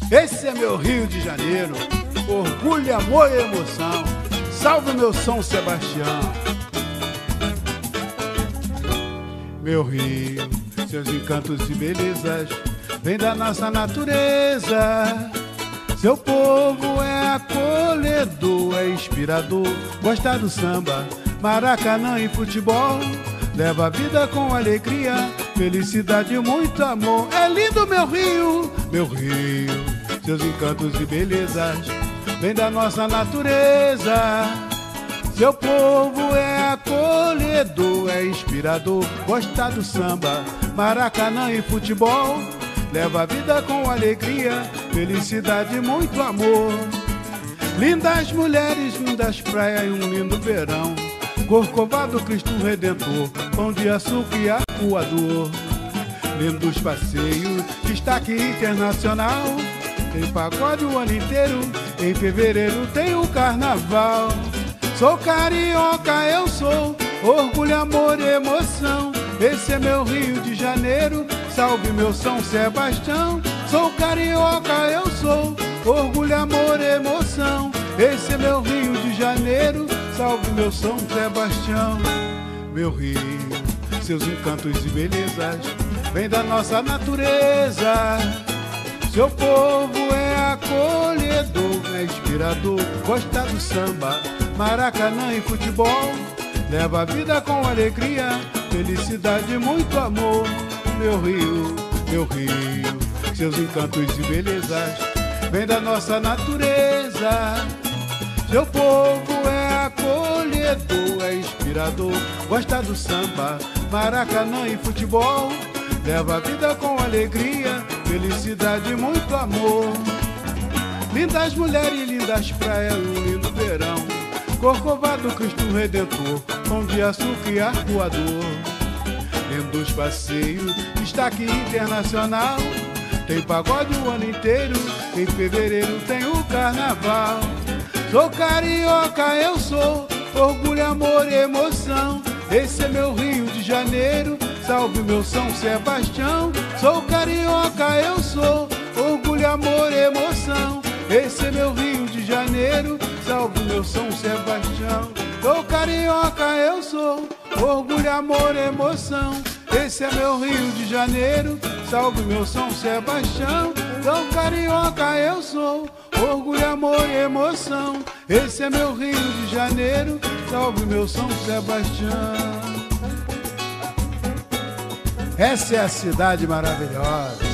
Esse é meu Rio de Janeiro, orgulho, amor e emoção. Salve meu São Sebastião. Meu Rio, seus encantos e belezas vem da nossa natureza. Seu povo é acolhedor, é inspirador, gosta do samba, Maracanã e futebol. Leva a vida com alegria, felicidade e muito amor. É lindo meu Rio, seus encantos e belezas vem da nossa natureza. Seu povo é acolhedor, é inspirador, gosta do samba, Maracanã e futebol. Leva a vida com alegria, felicidade e muito amor. Lindas mulheres, lindas praias e um lindo verão. Corcovado, Cristo Redentor, Pão de Açúcar e Arpoador. Lindos passeios, destaque internacional. Tem pagode o ano inteiro, em fevereiro tem o carnaval. Sou carioca, eu sou, orgulho, amor e emoção. Esse é meu Rio de Janeiro, salve meu São Sebastião. Sou carioca, eu sou, orgulho, amor e emoção. Esse é meu Rio de Janeiro, salve meu São Sebastião. Meu Rio, seus encantos e belezas vem da nossa natureza. Seu povo é acolhedor, é inspirador, gosta do samba, Maracanã e futebol. Leva a vida com alegria, felicidade e muito amor. Meu Rio, seus encantos e belezas vem da nossa natureza. Seu povo é acolhedor, é inspirador, gosta do samba, Maracanã e futebol. Leva a vida com alegria, felicidade e muito amor. Lindas mulheres e lindas praias, um lindo verão. Corcovado, Cristo Redentor, Pão de Açúcar e Arpoador. Lindos passeios, destaque internacional. Tem pagode o ano inteiro, em fevereiro tem o carnaval. Sou carioca, eu sou, orgulho, amor e emoção. Esse é meu Rio de Janeiro, salve meu São Sebastião. Sou carioca, eu sou, orgulho, amor e emoção. Esse é meu Rio de Janeiro, salve meu São Sebastião. Sou carioca, eu sou, orgulho, amor e emoção. Esse é meu Rio de Janeiro, salve meu São Sebastião. Sou carioca, eu sou, orgulho, amor e emoção. Esse é meu Rio de Janeiro, salve meu São Sebastião. Essa é a cidade maravilhosa.